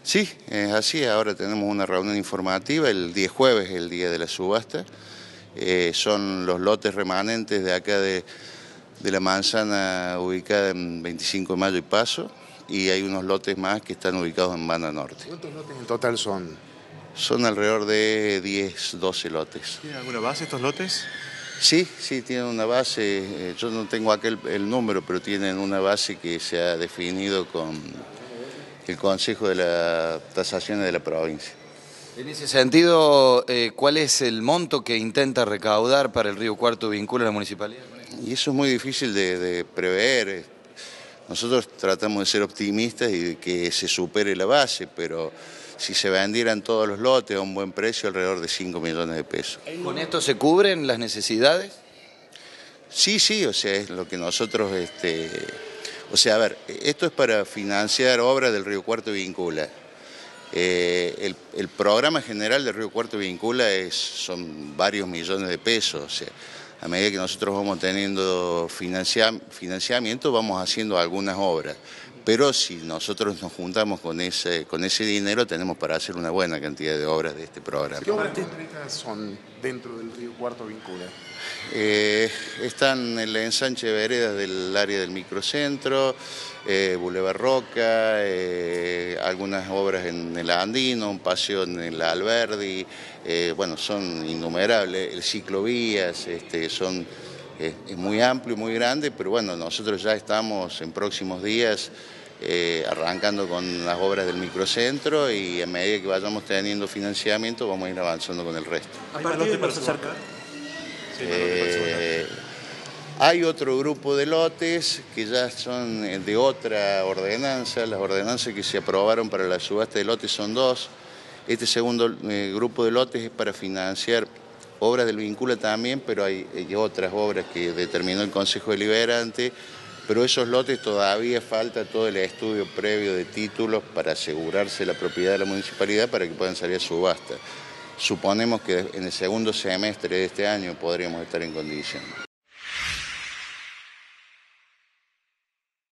Sí, es así. Ahora tenemos una reunión informativa, el día jueves, el día de la subasta. Son los lotes remanentes de acá de la manzana ubicada en 25 de Mayo y Paso, y hay unos lotes más que están ubicados en Banda Norte. ¿Cuántos lotes en total son? Son alrededor de 10, 12 lotes. ¿Tienen alguna base estos lotes? Sí, tienen una base, yo no tengo acá el número, pero tienen una base que se ha definido con el Consejo de las Tasaciones de la provincia. En ese sentido, ¿cuál es el monto que intenta recaudar para el Río Cuarto Vincula a la municipalidad? Y eso es muy difícil de prever. Nosotros tratamos de ser optimistas y de que se supere la base, pero si se vendieran todos los lotes a un buen precio, alrededor de 5 millones de pesos. ¿Con esto se cubren las necesidades? Sí, o sea, es lo que nosotros, o sea, a ver, esto es para financiar obras del Río Cuarto Vincula. El programa general del Río Cuarto Vincula son varios millones de pesos, o sea, a medida que nosotros vamos teniendo financiamiento, vamos haciendo algunas obras. Pero si nosotros nos juntamos con ese dinero, tenemos para hacer una buena cantidad de obras de este programa. ¿Qué obras concretas son dentro del Río Cuarto Vincula? Están en el ensanche de veredas del área del microcentro, Boulevard Roca, algunas obras en el Andino, un paseo en el Alberdi, bueno, son innumerables, el ciclovías, es muy amplio y muy grande, pero bueno, nosotros ya estamos en próximos días arrancando con las obras del microcentro, y a medida que vayamos teniendo financiamiento vamos a ir avanzando con el resto. ¿Hay más lotes para acercar? Hay otro grupo de lotes que ya son de otra ordenanza. Las ordenanzas que se aprobaron para la subasta de lotes son dos. Este segundo grupo de lotes es para financiar obras del Vincula también, pero hay otras obras que determinó el Consejo Deliberante, pero esos lotes todavía falta todo el estudio previo de títulos para asegurarse la propiedad de la municipalidad para que puedan salir a subasta. Suponemos que en el segundo semestre de este año podríamos estar en condición.